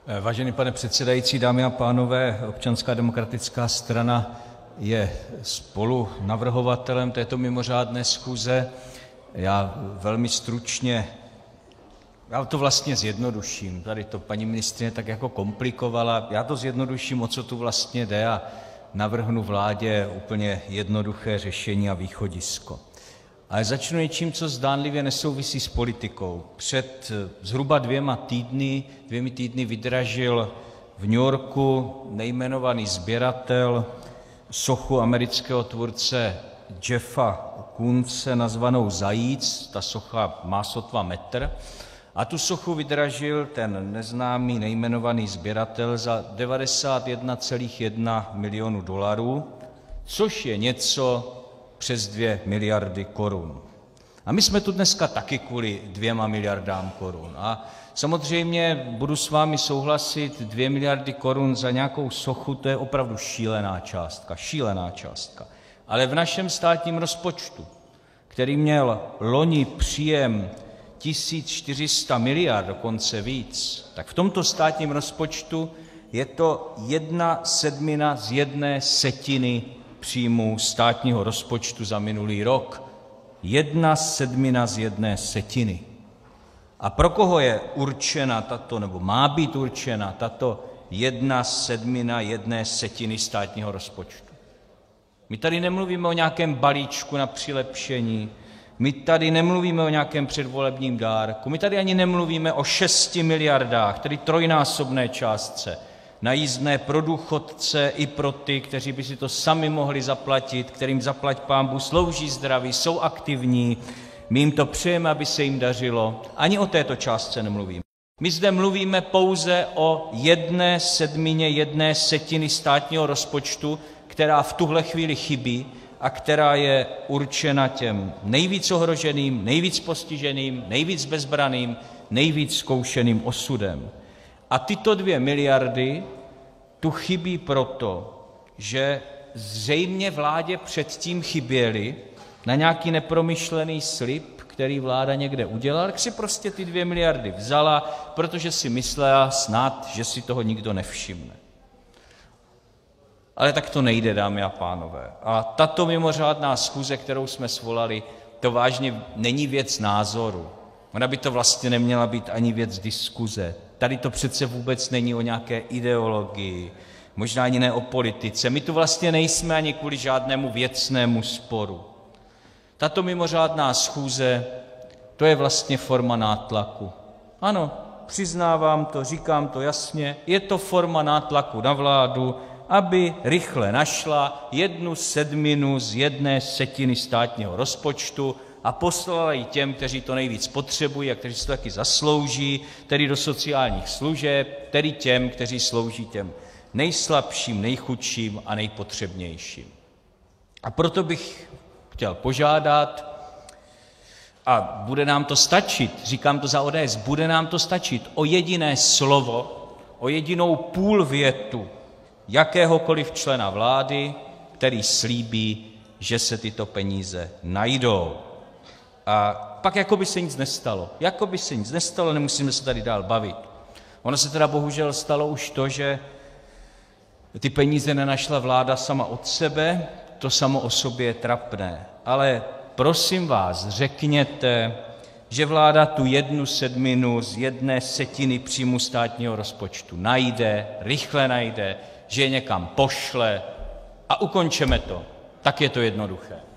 Vážený pane předsedající, dámy a pánové, Občanská demokratická strana je spolunavrhovatelem této mimořádné schůze. Já velmi stručně, já to vlastně zjednoduším, tady to paní ministryně tak jako komplikovala, já to zjednoduším, o co tu vlastně jde, a navrhnu vládě úplně jednoduché řešení a východisko. Ale začnu něčím, co zdánlivě nesouvisí s politikou. Před zhruba dvěmi týdny vydražil v New Yorku nejmenovaný sběratel sochu amerického tvůrce Jeffa Koonse nazvanou Zajíc. Ta socha má sotva metr. A tu sochu vydražil ten neznámý nejmenovaný sběratel za $91,1 milionu, což je něco přes 2 miliardy korun. A my jsme tu dneska taky kvůli 2 miliardám korun. A samozřejmě budu s vámi souhlasit, 2 miliardy korun za nějakou sochu, to je opravdu šílená částka. Ale v našem státním rozpočtu, který měl loni příjem 1400 miliard, dokonce víc, tak v tomto státním rozpočtu je to 1/7 z 1/7 příjmů státního rozpočtu za minulý rok. 1/7 z 1/7. A pro koho je určena tato, nebo má být určena tato 1/7 1/7 státního rozpočtu? My tady nemluvíme o nějakém balíčku na přilepšení, my tady nemluvíme o nějakém předvolebním dárku, my tady ani nemluvíme o 6 miliardách, tedy trojnásobné částce, na jízdné pro důchodce i pro ty, kteří by si to sami mohli zaplatit, kterým zaplať pánbůh slouží zdraví, jsou aktivní, my jim to přejeme, aby se jim dařilo. Ani o této částce nemluvíme. My zde mluvíme pouze o 1/7 1/7 státního rozpočtu, která v tuhle chvíli chybí a která je určena těm nejvíc ohroženým, nejvíc postiženým, nejvíc bezbranným, nejvíc zkoušeným osudem. A tyto 2 miliardy tu chybí proto, že zřejmě vládě předtím chyběly na nějaký nepromyšlený slib, který vláda někde udělala, tak si prostě ty 2 miliardy vzala, protože si myslela snad, že si toho nikdo nevšimne. Ale tak to nejde, dámy a pánové. A tato mimořádná schůze, kterou jsme svolali, to vážně není věc názoru. Ona by to vlastně neměla být ani věc diskuze. Tady to přece vůbec není o nějaké ideologii, možná ani ne o politice. My tu vlastně nejsme ani kvůli žádnému věcnému sporu. Tato mimořádná schůze, to je vlastně forma nátlaku. Ano, přiznávám to, říkám to jasně, je to forma nátlaku na vládu, aby rychle našla 1/7 z 1/7 státního rozpočtu a poslala ji těm, kteří to nejvíc potřebují a kteří si to taky zaslouží, tedy do sociálních služeb, tedy těm, kteří slouží těm nejslabším, nejchudším a nejpotřebnějším. A proto bych chtěl požádat, a bude nám to stačit, říkám to za ODS, bude nám to stačit o jediné slovo, o jedinou půlvětu jakéhokoliv člena vlády, který slíbí, že se tyto peníze najdou. A pak jako by se nic nestalo. Jako by se nic nestalo, nemusíme se tady dál bavit. Ono se teda bohužel stalo už to, že ty peníze nenašla vláda sama od sebe, to samo o sobě je trapné. Ale prosím vás, řekněte, že vláda tu 1/7 z 1/7 příjmu státního rozpočtu najde, rychle najde, že je někam pošle a ukončeme to. Tak je to jednoduché.